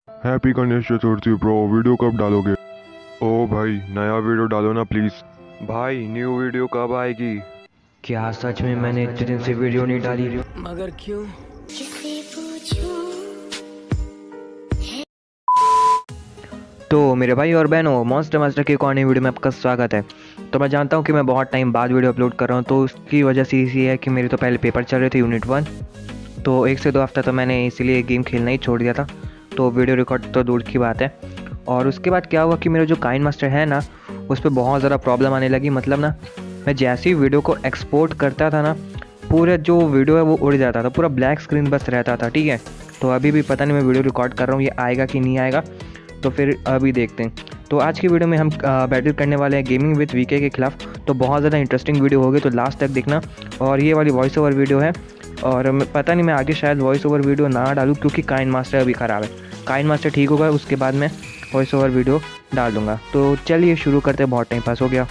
Happy Ganesh Chaturthi bro. Video कब डालोगे? ओ भाई नया वीडियो डालो ना प्लीज़। भाई न्यू वीडियो कब आएगी? क्या सच में मैंने इतने दिन से वीडियो नहीं डाली? मगर क्यों? तो मेरे भाई और बहनों, मॉन्स्टर मास्टर की एक और नई वीडियो में आपका स्वागत है। तो मैं जानता हूँ कि मैं बहुत टाइम बाद वीडियो अपलोड कर रहा हूँ, तो उसकी वजह से इसी है कि मेरे तो पहले पेपर चल रहे थे यूनिट 1, तो 1 से 2 हफ्ता तो मैंने इसीलिए गेम खेलना ही छोड़ दिया था। तो वीडियो रिकॉर्ड तो दूर की बात है। और उसके बाद क्या हुआ कि मेरा जो काइन मास्टर है ना, उस पर बहुत ज़्यादा प्रॉब्लम आने लगी। मतलब ना, मैं जैसे ही वीडियो को एक्सपोर्ट करता था ना, पूरा जो वीडियो है वो उड़ जाता था, पूरा ब्लैक स्क्रीन बस रहता था। ठीक है, तो अभी भी पता नहीं मैं वीडियो रिकॉर्ड कर रहा हूँ ये आएगा कि नहीं आएगा, तो फिर अभी देखते हैं। तो आज की वीडियो में हम बैटल करने वाले हैं गेमिंग विद वीके के खिलाफ। तो बहुत ज़्यादा इंटरेस्टिंग वीडियो होगी, तो लास्ट तक देखना। और ये वाली वॉइस ओवर वीडियो है, और पता नहीं मैं आगे शायद वॉइस ओवर वीडियो ना डालूँ क्योंकि काइन मास्टर अभी ख़राब है। काइन मास्टर ठीक होगा उसके बाद मैं वॉइस ओवर वीडियो डाल दूँगा। तो चलिए शुरू करते हैं, बहुत टाइम पास हो गया।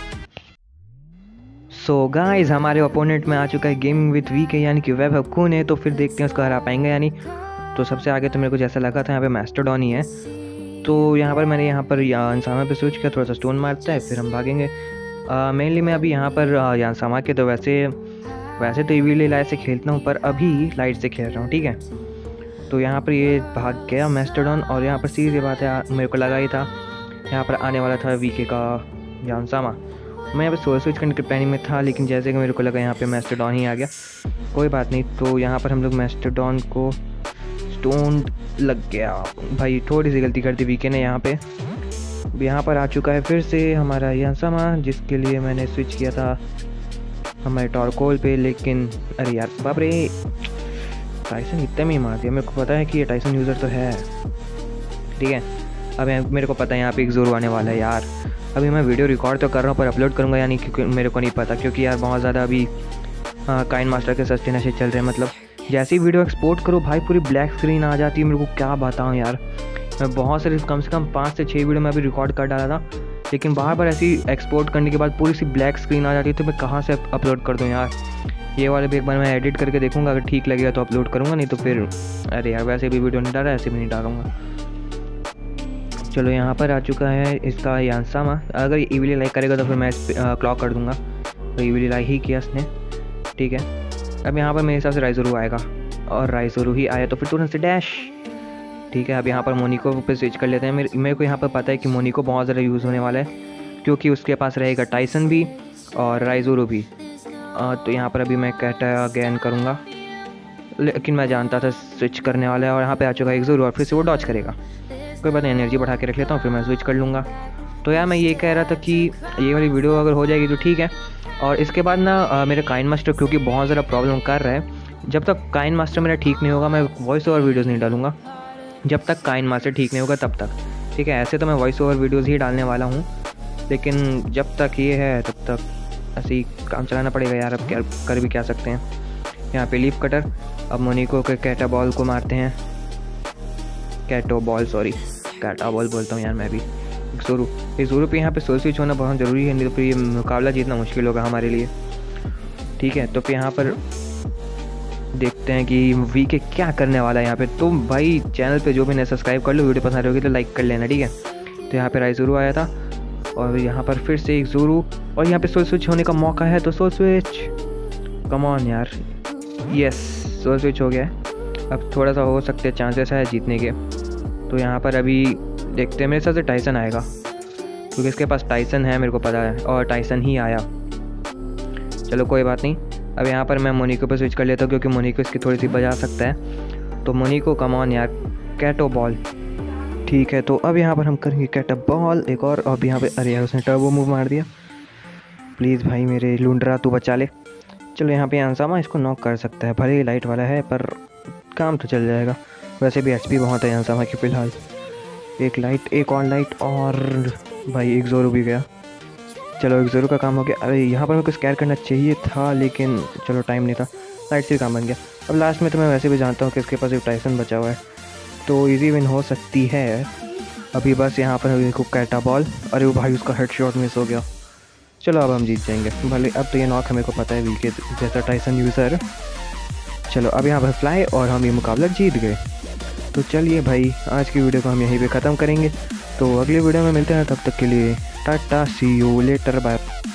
सो गाइस, हमारे ओपोनेंट में आ चुका है गेमिंग विद वीके यानी कि वैभव खून है। तो फिर देखते हैं उसको हरा पाएंगे यानी। तो सबसे आगे तो मेरे को जैसा लगा था यहाँ पे मास्टरडॉन ही है। तो यहाँ पर मैंने यानसामा पे स्विच किया, थोड़ा सा स्टोन मारता है फिर हम भागेंगे। मेनली मैं अभी यहाँ पर यानसामा के तो वैसे तो इविल लाइट से खेलता हूँ, पर अभी लाइट से खेल रहा हूँ। ठीक है, तो यहाँ पर ये भाग गया मास्टरडॉन, और यहाँ पर सीधी बात है मेरे को लगा ही था यहाँ पर आने वाला था वीके का यानसामा। मैं यहाँ पर सोल स्विच करने के प्लानिंग में था, लेकिन जैसे कि मेरे को लगा यहाँ पे मास्टरडॉन ही आ गया। कोई बात नहीं, तो यहाँ पर हम लोग मास्टरडॉन को स्टोन लग गया भाई, थोड़ी सी गलती कर दी वीके ने। यहाँ पर आ चुका है फिर से हमारा यानसामा, जिसके लिए मैंने स्विच किया था हमारे टॉरकोल पे। लेकिन अरे यार बाप रे, टाइसन इतने में ही मार दिया। मेरे को पता है कि ये टाइसन यूज़र तो है। ठीक है, अब मेरे को पता है यहाँ पे एक ज़रूर आने वाला है यार। अभी मैं वीडियो रिकॉर्ड तो कर रहा हूँ पर अपलोड करूँगा यानी, क्योंकि मेरे को नहीं पता, क्योंकि यार बहुत ज़्यादा अभी काइन मास्टर के सस्ते नशे चल रहे हैं। मतलब जैसे ही वीडियो एक्सपोर्ट करो भाई पूरी ब्लैक स्क्रीन आ जाती है। मेरे को क्या बताऊँ यार, मैं बहुत सारे कम से कम 5 से 6 वीडियो में अभी रिकॉर्ड कर डाला था, लेकिन बार बार ऐसी एक्सपोर्ट करने के बाद पूरी सी ब्लैक स्क्रीन आ जाती है। तो मैं कहाँ से अपलोड कर दूँ यार। ये वाले भी एक बार मैं एडिट करके देखूँगा, अगर ठीक लगेगा तो अपलोड करूँगा, नहीं तो फिर अरे यार वैसे भी वीडियो नहीं डाला, ऐसे भी नहीं डालूँगा। चलो यहाँ पर आ चुका है इसका यानसामा। अगर इविली लाइक करेगा तो फिर मैं क्लॉक कर दूँगा, तो इविली लाइक ही किया उसने। ठीक है, अब यहाँ पर मेरे हिसाब से राइजोरू आएगा, और राइजोरू ही आया तो फिर तुरंत से डैश। ठीक है, अब यहाँ पर मोनिको पे स्विच कर लेते हैं। मेरे को यहाँ पर पता है कि मोनिको बहुत ज़्यादा यूज़ होने वाला है, क्योंकि उसके पास रहेगा टाइसन भी और राइजोरू भी। तो यहाँ पर अभी मैं कैटा गेन करूँगा, लेकिन मैं जानता था स्विच करने वाला है। और यहाँ पे आ चुका है एक ज़रूर, और फिर से वो डॉच करेगा। कोई बात नहीं, एनर्जी बढ़ा के रख लेता हूँ, फिर मैं स्विच कर लूँगा। तो यार मैं ये कह रहा था कि ये वाली वीडियो अगर हो जाएगी तो ठीक है। और इसके बाद ना मेरे काइन मास्टर क्योंकि बहुत ज़्यादा प्रॉब्लम कर रहा है, जब तक काइन मास्टर मेरा ठीक नहीं होगा मैं वॉइस ओवर वीडियोज़ नहीं डालूँगा। जब तक काइन मास्टर ठीक नहीं होगा तब तक। ठीक है, ऐसे तो मैं वॉइस ओवर वीडियोज़ ही डालने वाला हूँ, लेकिन जब तक ये है तब तक ऐसे ही काम चलाना पड़ेगा यार। अब क्या कर भी क्या सकते हैं। यहाँ पे लीफ कटर, अब मोनिको के कैटा बॉल को मारते हैं। कैटा बॉल बोलता हूँ यार मैं भी। ज़ोरू पे यहाँ पे सोल स्विच होना बहुत ज़रूरी है, नहीं तो फिर ये मुकाबला जीतना मुश्किल होगा हमारे लिए। ठीक है, तो फिर यहाँ पर देखते हैं कि वीके क्या करने वाला है यहाँ पे। तो भाई चैनल पे जो भी नहीं सब्सक्राइब कर लो, वीडियो पसंद होगी तो लाइक कर लेना। ठीक है, तो यहाँ पे राइजोरू आया था, और यहाँ पर फिर से एक ज़ोरू, और यहाँ पे सोल स्विच होने का मौका है, तो सोल स्विच कम ऑन यार। यस, सोल स्विच हो गया है। अब थोड़ा सा हो सकते हैं चांसेस है जीतने के। तो यहाँ पर अभी देखते हैं, मेरे हिसाब से टाइसन आएगा, क्योंकि इसके पास टाइसन है मेरे को पता है, और टाइसन ही आया। चलो कोई बात नहीं, अब यहाँ पर मैं मोनिको पे स्विच कर लेता हूँ, क्योंकि मोनिको इसकी थोड़ी सी बजा सकता है। तो मोनिको कम ऑन यार, कैटो बॉल। ठीक है, तो अब यहाँ पर हम करेंगे कैटो बॉल एक और। अब यहाँ पे अरे यार उसने टर्बो मूव मार दिया। प्लीज़ भाई मेरे लूंडरा तू बचा ले। चलो यहाँ पे यानसामा इसको नॉक कर सकता है, भले ही लाइट वाला है पर काम तो चल जाएगा। वैसे भी एचपी बहुत है यानसामा की फ़िलहाल। एक लाइट, एक और लाइट, और भाई एक ज़ोरू भी गया। चलो एक ज़ोरू का काम हो गया। अरे यहाँ पर मेरे को स्कैर करना चाहिए था, लेकिन चलो टाइम नहीं था, लाइट से काम बन गया। अब लास्ट में तो मैं वैसे भी जानता हूँ कि इसके पास एक टाइसन बचा हुआ है, तो इजी विन हो सकती है। अभी बस यहाँ पर देखो कैटा बॉल, अरे वो भाई उसका हेड शॉट मिस हो गया। चलो अब हम जीत जाएंगे भले। अब तो ये नॉक हमें को पता है वीके जैसा टाइसन यूज़र। चलो अब यहाँ पर फ्लाई, और हम ये मुकाबला जीत गए। तो चलिए भाई, आज की वीडियो को हम यहीं पे ख़त्म करेंगे। तो अगली वीडियो में मिलते हैं, तब तक के लिए ta-ta, see you later, bye.